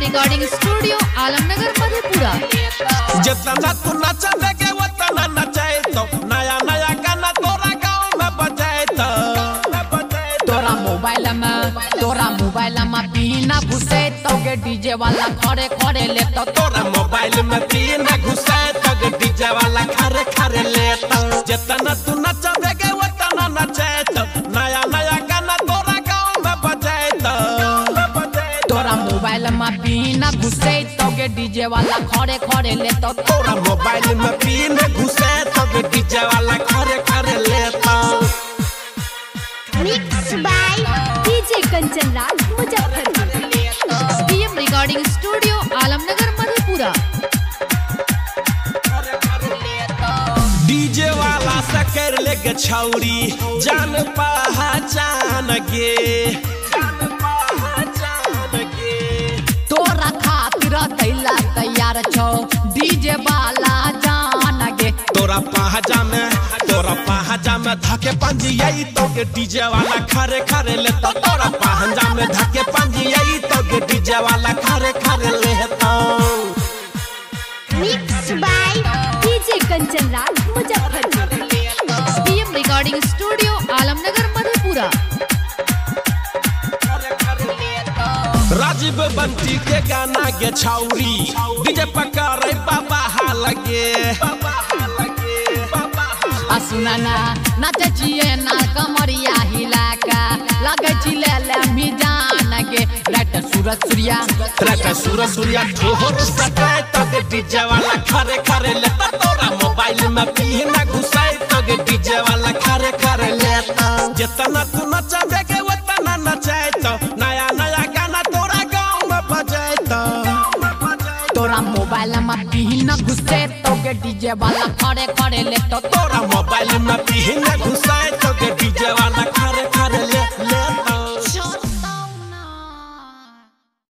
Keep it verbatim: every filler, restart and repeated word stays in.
Recording studio Alamnagar Madhepura. जितना तू नचा देगे उतना नचाए तो नया नया गाना तोरा गाँव में बजाए तो तोरा मोबाइल में तोरा मोबाइल में बिना घुसे तो गे डीजे वाला खड़े खड़े ले तो तोरा मोबाइल में बिना घुसे तो गे डीजे वाला खड़े खड़े ले तो जितना तू नचा देगे उतना नचाए तो नया नया गाना तोरा गाँव में बजाए तो तोरा मोबाइल में बिना घुसे तो गे डीजे वाला खड़े खड़े ले तो तोरा मोबाइल में बिना घुसे तो गे डीजे वाला खड़े खड़े ले तो mix by DJ Kanchan Raj Muzaffarpur. DM recording studio Alamnagar Madhepura. DJ वाला सकर लेके छौरी जान पहचान गे तोरा खातिर दैला तैयार छौ डीजे वाला जान गे तोरा पहजा में तोरा पहजा में धके पंजियाई तो के डीजे वाला खरे खरे ले तो तोरा पहजा में धके पंजियाई तो के डीजे वाला खरे खरे ले तो mix by DJ Kanchan Raj Muzaffarpur. DM recording studio Alamnagar Madhepura. Rajeev Bunty के गाना गे छौरी डीजे पकड़े बाबा हाल गे आ सुना ना नाचे छिए ना कमरिया हिला का लगे छिले ले मी जान गे रात सूरज सूर्या रात सूरज सूर्या ठोहर सकाए तो गे डीजे वाला खरे खरे ले तो तोरा मोबाइल में बिना घुसाए तो गे डीजे वाला खरे खरे ले तो जितना तू नचा देगे उतना नचाए तो नया नया गाना तोरा गाँव में बजाए तो तोरा मोबाइल में बिना घुसे तो गे डीजे वाला खड़े खड़े ले तो तोरा मोबाइल में बिना